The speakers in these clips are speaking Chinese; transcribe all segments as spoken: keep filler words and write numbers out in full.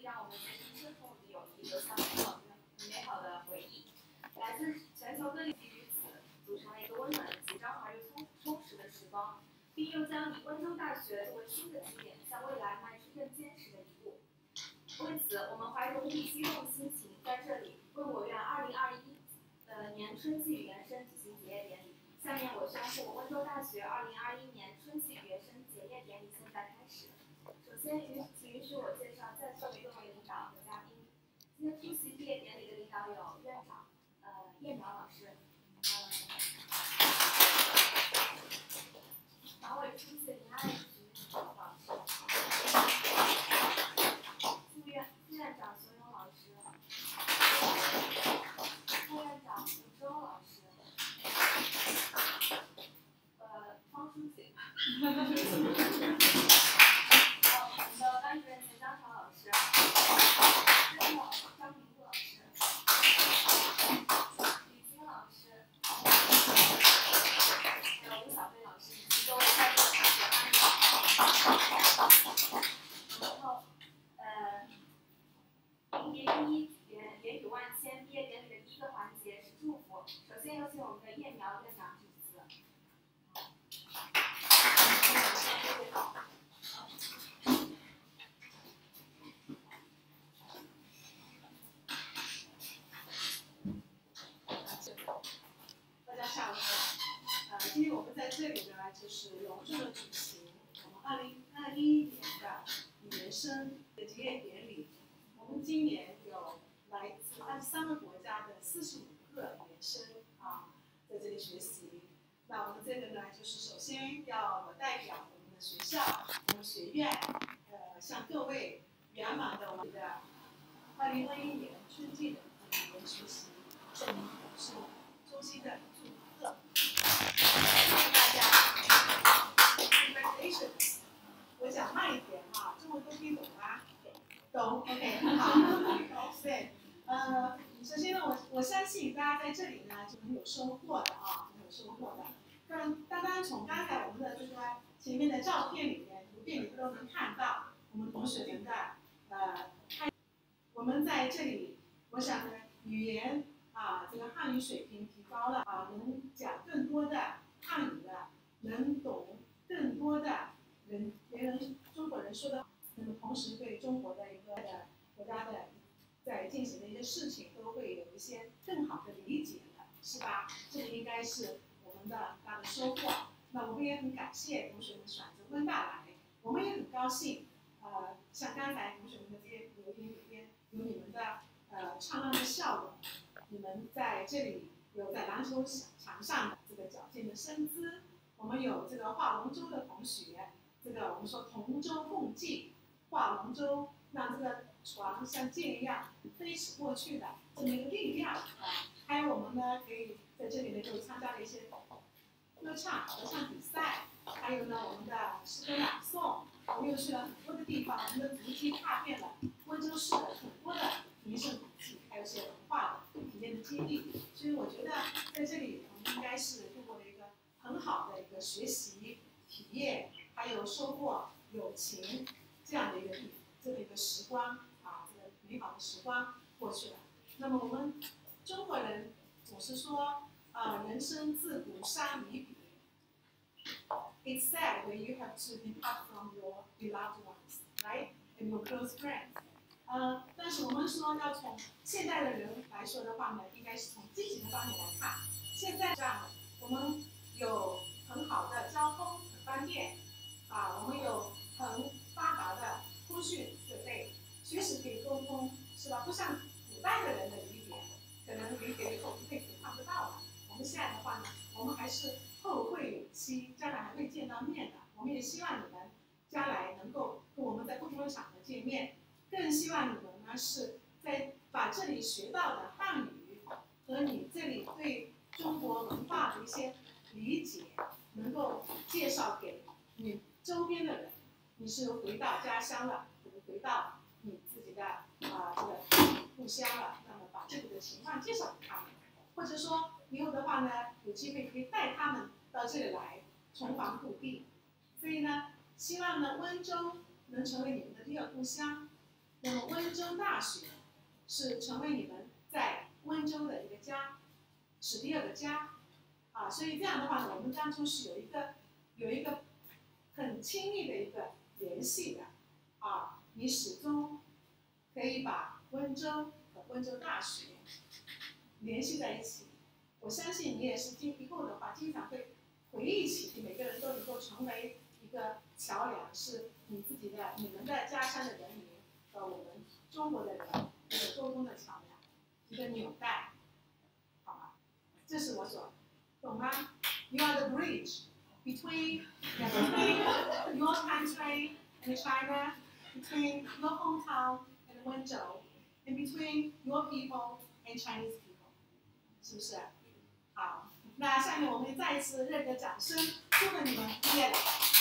让我们结成深厚的友谊，留下美好的美好的回忆。来自全球各地于此，组成了一个温暖的集，朝华又充充实的时光，并又将以温州大学作为新的起点，向未来迈出更坚实的一步。为此，我们怀着无比激动的心情，在这里为我院二零二一呃年春季语言生举行结业典礼。下面我宣布，温州大学二零二一年春季语言生结业典礼现在开始。首先，允请允许我介绍在座的各位领导和嘉宾。今天出席毕业典礼的领导有院长呃叶苗老师，呃党委书记林爱菊老师，副院副院长熊勇老师，副院长吴周老师，呃方书记，呃我们的班主任钱江潮老师，编导张明路老师，李金老师，还有吴小飞老师以及各位在座的同学欢迎。然后，呃，迎别一言言语万千，毕业典礼的第一个环节是祝福。首先有请我们的叶苗院长致辞。 大家下午好。呃，今天我们在这里呢，就是隆重的举行我们二零二一年的语言生的结业典礼。我们今年有来自二十三个国家的四十五个语言生啊，在这里学习。那我们这个呢，就是首先要我代表我们的学校、我们学院，呃，向各位圆满的我们的二零二一年春季的语言学习证明表示衷心的祝贺。谢谢大家 ，Congratulations！ 我讲慢一点哈，中文都听懂吗？懂 ，OK， 很好。对，呃，首先呢，我我相信大家在这里呢就很有收获的啊，很有收获的。刚刚刚从刚才我们的这个前面的照片里面、图片里都能看到我们同学们的呃，我们在这里，我想呢，语言啊，这个汉语水平提高了啊，能讲更多的汉语的，能懂更多的人别人中国人说的，那么同时对中国的一个的国家的在进行的一些事情都会有一些更好的理解的，是吧？这个应该是我们的大的收获。那我们也很感谢同学们选择温大来，我们也很高兴，呃，像刚才同学们的这些留言里边有你们的呃灿烂的笑容，你们在这里有在篮球场上的这个矫健的身姿，我们有这个划龙舟的同学，这个我们说同舟共济，划龙舟让这个船像箭一样飞驰过去的这么一个力量啊，还有我们呢可以在这里呢就参加了一些歌唱合唱比赛，还有呢我们的诗歌朗诵，我们又去了很多的地方，我们的足迹踏遍了温州市的很多的名胜古迹，还有一些文化的体验的经历，所以我觉得在这里我们应该是度过了一个很好的一个学习体验，还有收获友情这样的一个地这么一个时光啊，这个美好的时光过去了。那么我们中国人总是说啊，人生自古伤离别。It's sad when you have to depart from your beloved ones, right, and your close friends. 呃，但是我们说要从现代的人来说的话呢，应该是从积极的方面来看。现在这样的，我们有很好的交通，很方便啊，我们有很发达的通讯设备，随时可以沟通，是吧？不像古代的人的离别，可能离别以后一辈子看不到了。我们现在的话呢，我们还是后会有期，将来还会见到面的。我们也希望你们将来能够跟我们在不同的场合见面，更希望你们呢是在把这里学到的汉语和你这里对中国文化的一些理解，能够介绍给你周边的人。你是回到家乡了，回到你自己的啊、呃、这个故乡了，那么把这里的情况介绍给他们，或者说以后的话呢，有机会可以带他们到这里来重返故地。所以呢，希望呢温州能成为你们的第二故乡。 那么温州大学是成为你们在温州的一个家，是第二个家，啊，所以这样的话呢，我们当初是有一个有一个很亲密的一个联系的，啊，你始终可以把温州和温州大学联系在一起。我相信你也是经以后的话，经常会回忆起，你每个人都能够成为一个桥梁，是你自己的、你们的家乡的人民和我们中国的人一个沟通的桥梁，一个纽带，好吧？这是我所懂吗 ？You are the bridge between between your country and China, between your hometown and Wenzhou, and between your people and Chinese people， 是不是？好，那下面我们再一次热烈的掌声，祝贺你们毕业了。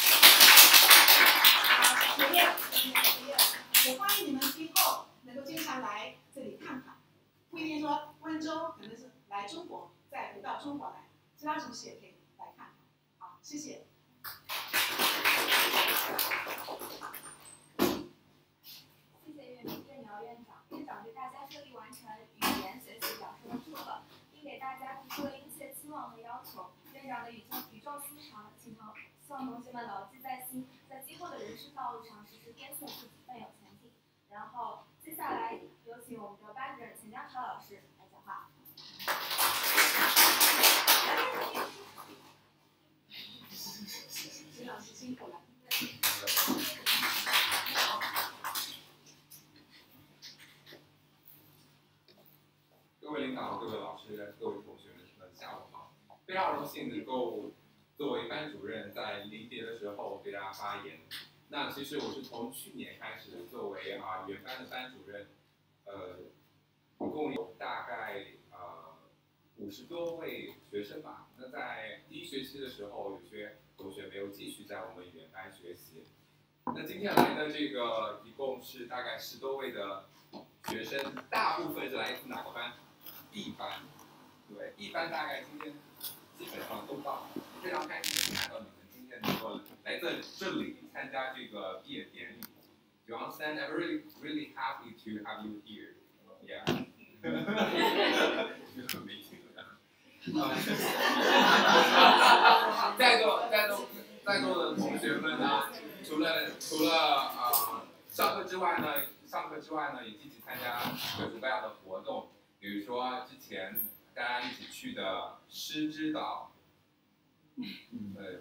好，学业，学业，也欢迎你们今后能够经常来这里看看，不一定说温州，可能是来中国，再回到中国来，其他城市也可以来看看。好，谢谢。 谢谢岳岳苗院长，院长对大家顺利完成语言学习表示了祝贺，并给大家提出了殷切期望和要求。院长的语重语重心长，请同希望同学们牢记在心，在今后的人生道路上时时鞭策自己奋勇前进。然后接下来有请我们的班主任钱江潮老师来讲话。 陈老师辛苦了。 各位领导、各位老师、各位同学们，下午好！非常荣幸能够作为班主任在临别的时候给大家发言。那其实我是从去年开始作为啊原班的班主任，呃，一共有大概呃五十多位学生吧。那在第一学期的时候，有些同学没有继续在我们原班学习。那今天来的这个一共是大概十多位的学生，大部分是来自哪个班？B 班，对 ，B 班大概今天基本上都到了，非常开心看到你们今天能够来这这里参加这个毕业典礼。You understand? I'm really, really happy to have you here. Yeah. 没听懂。在座在座在座的同学们呢，除了除了啊、呃、上课之外呢，上课之外呢，也积极参加各种各样的活动。比如说之前大家一起去的狮之岛，呃，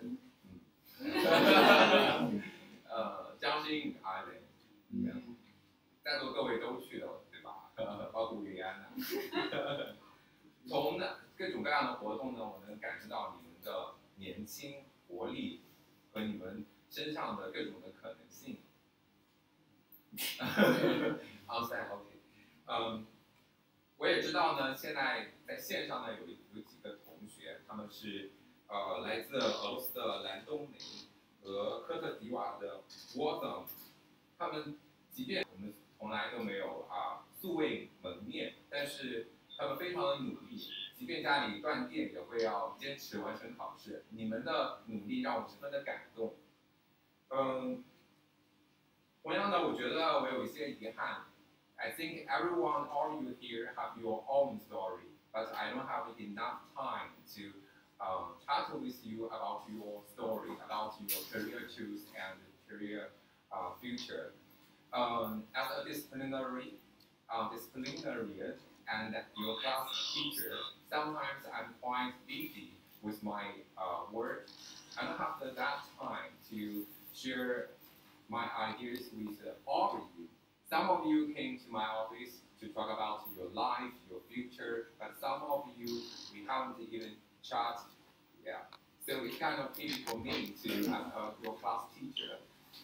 嗯，呃，江心啊，对，在座各位都去了，对吧？包括云安的。从呢各种各样的活动呢，我能感受到你们的年轻、活力和你们身上的各种的可能性。outside OK， 嗯。我也知道呢，现在在线上呢有有几个同学，他们是呃来自俄罗斯的兰东雷和科特迪瓦的沃登，他们即便我们从来都没有啊素未谋面，但是他们非常的努力，即便家里断电也会要坚持完成考试。你们的努力让我十分的感动。嗯，同样的，我觉得我有一些遗憾。I think everyone, all of you here, have your own story, but I don't have enough time to um, chat with you about your story, about your career choice and career uh, future. Um, as a disciplinary, uh, disciplinarian and your class teacher, sometimes I'm quite busy with my uh, work. I don't have that time to share my ideas with uh, all of you. Some of you came to my office to talk about your life, your future, but some of you, we haven't even chatted. Yeah. So it's kind of pity for me to have uh, your class teacher.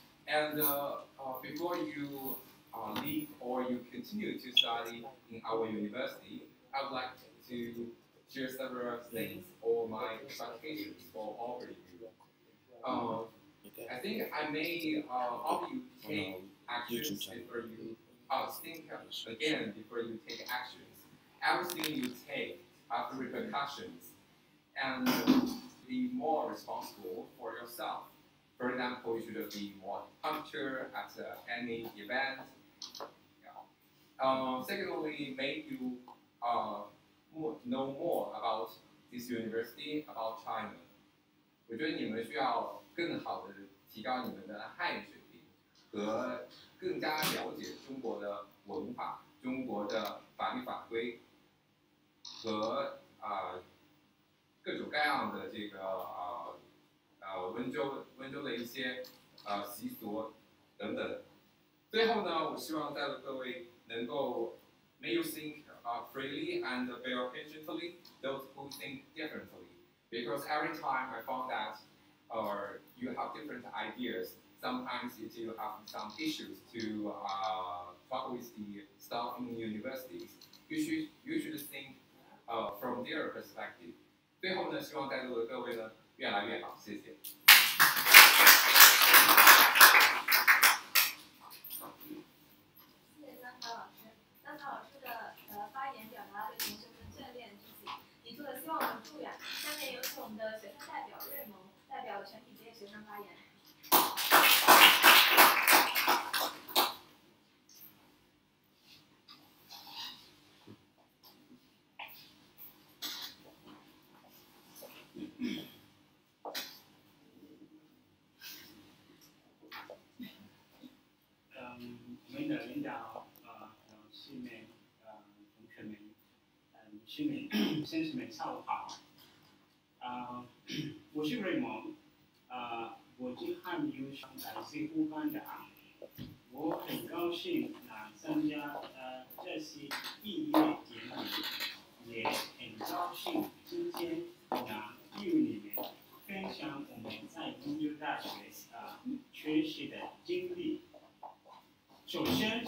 And uh, uh, before you uh, leave or you continue to study in our university, I would like to share several things or my expectations for all of you. Uh, I think I may uh, offer you take actions before you uh, think again before you take actions. Everything you take have repercussions, and be more responsible for yourself. For example, you should be more punctual at uh, any event. Uh, secondly, make you uh, more, know more about this university, about China. 我觉得你们需要更好的提高你们的汉语水平，和更加了解中国的文化、中国的法律法规，和啊、呃、各种各样的这个呃呃温州温州的一些呃习俗等等。最后呢，我希望在座各位能够 may you think uh, freely and bear patiently those who think differently. Because every time I found that or you have different ideas, sometimes you do have some issues to uh, talk with the staff in universities. You should you should think uh, from their perspective. 最后呢，希望在座的各位呢越来越好，谢谢。 谢谢张凯老师，张凯老师的呃发言表达了对同学们的眷恋之情，提出了希望和祝愿。下面有请我们的学生代表瑞蒙代表全体职业学生发言。 嗯，我们的领导呃老师们呃同学们嗯师们先生们下午好。啊、呃，我是瑞蒙，啊、呃，我是汉语生来自乌干达，我很高兴啊参加呃这次毕业典礼，也很高兴今天啊与你们分享我们在温州大学啊学习的经历。首先，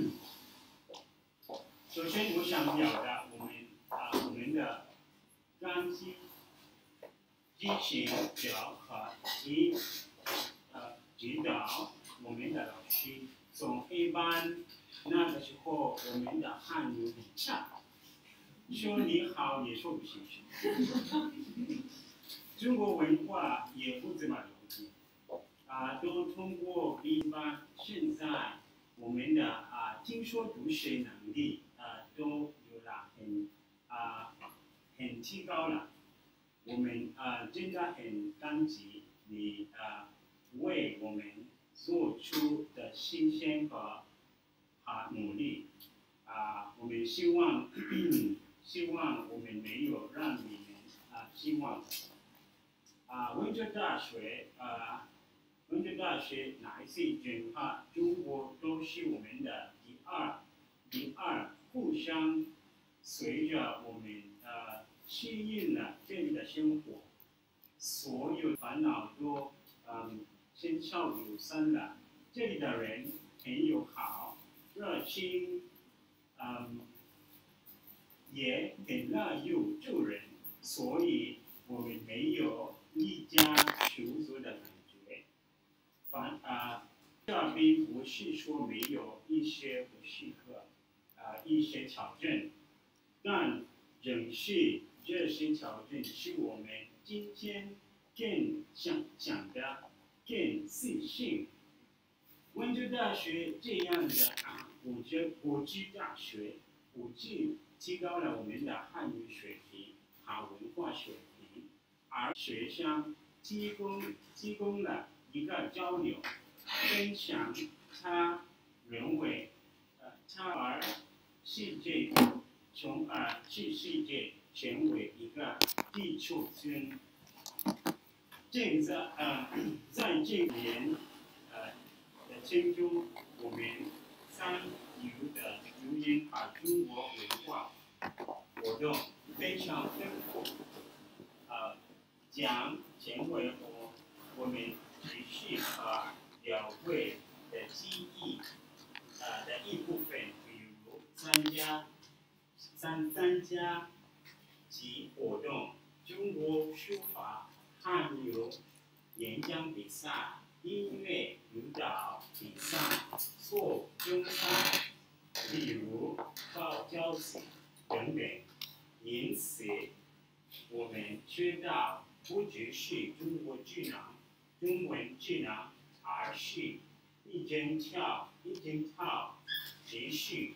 首先我想表达我们啊我们的感激。激情表和及呃指导我们的老师，从一般那个时候我们的汉语很差，说你好也说不清楚，中国文化也不怎么了解，啊、呃，都通过一般现在我们的啊、呃、听说读写能力啊、呃、都有了很啊、呃、很提高了。我们啊、呃、真的很感激你啊、呃、为我们做出的牺牲和啊努力啊、呃，我们希望希望我们没有让你们啊、呃、失望啊、呃。温州大学啊、呃，温州大学乃是整个中国都是我们的第二第二，互相随着我们呃。适应了这里的生活，所有烦恼都嗯烟消云散了。这里的人很友好、热情，嗯，也很乐于助人，所以我们没有离家出走的感觉。反啊，这并不是说没有一些不适合啊一些挑战，但仍是。这些条件使我们今天更想想的更自信。温州大学这样的国际国际大学，不仅提高了我们的汉语水平和文化水平，而学生提供提供了一个交流、分享他认为呃他而世界，从而使世界。成为一个地球村。这个呃，在这年呃的当中，我们参与的留言和中国文化活动非常丰富，呃，将成为我我们持续和了解的记忆呃的一部分，比如参加参参加。及活动，中国书法、汉语演讲比赛、音乐舞蹈比赛、做中餐，例如包饺子等等。因此，我们知道不只是中国智能、中文智能，而是一整套一整套知识和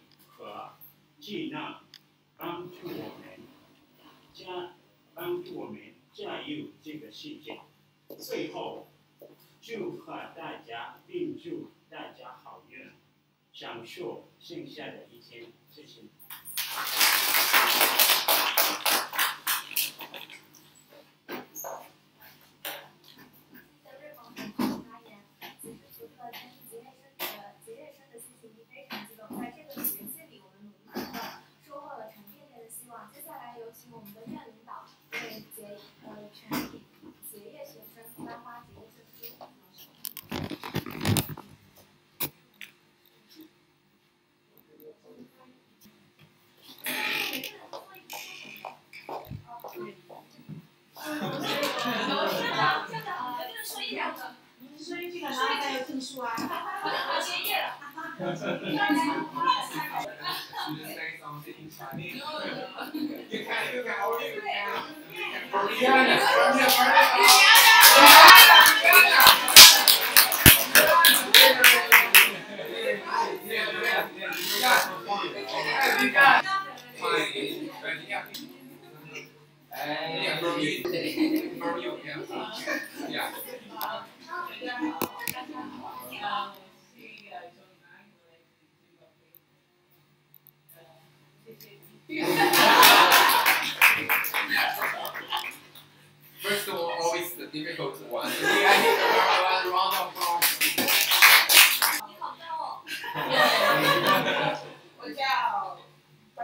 和接纳，帮助我们加帮助我们驾驭这个世界。最后，祝贺大家，并祝大家好运，享受剩下的一天。谢谢。 我们的院领导为结呃全体结业学生颁发结业证书。 所以这个拿还有证书啊。 我结业了。 Should say something in Chinese. You can, you can, only you can. Korean, Korean, Korean. Yeah, from you, from you, yeah, yeah.